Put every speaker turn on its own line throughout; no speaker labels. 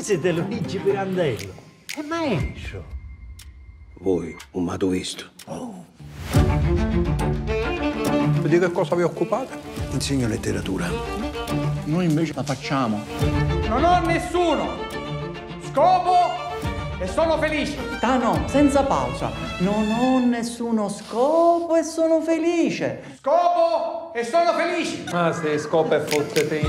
siete Luigi Pirandello. È maestro.
Voi, un mato visto.
Di che cosa vi occupate?
Insegno letteratura.
Noi invece la facciamo.
Non ho nessuno scopo e sono felice.
Tano, senza pausa. Non ho nessuno scopo e sono felice.
Scopo e sono felice.
Ah sì, scopa e fottete.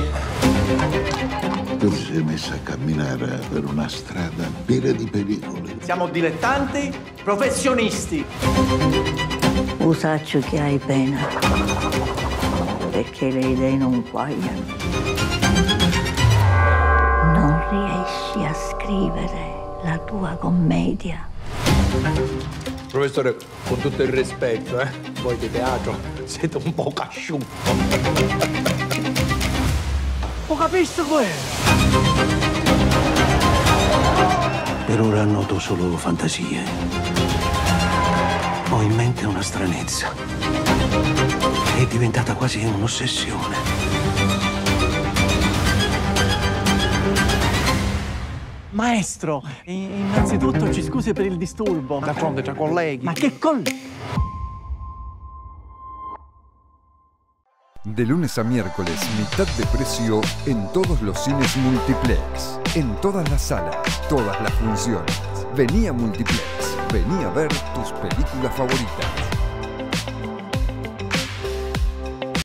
Tu ti sei messo a camminare per una strada piena di pericoli.
Siamo dilettanti professionisti.
Usaccio che hai pena, perché le idee non guagliano. Non riesci a scrivere la tua commedia.
Professore, con tutto il rispetto, voi di teatro siete un po' casciutto.
Ho capito quello.
Per ora noto solo fantasie. Ho in mente una stranezza. È diventata quasi un'ossessione.
Maestro, innanzitutto ci scusi per il disturbo.
D'altronde tra colleghi.
Ma che colleghi?
De lunes a miércoles, mitad de precio en todos los cines Multiplex. En todas las salas, todas las funciones. Vení a Multiplex. Vení a ver tus películas favoritas.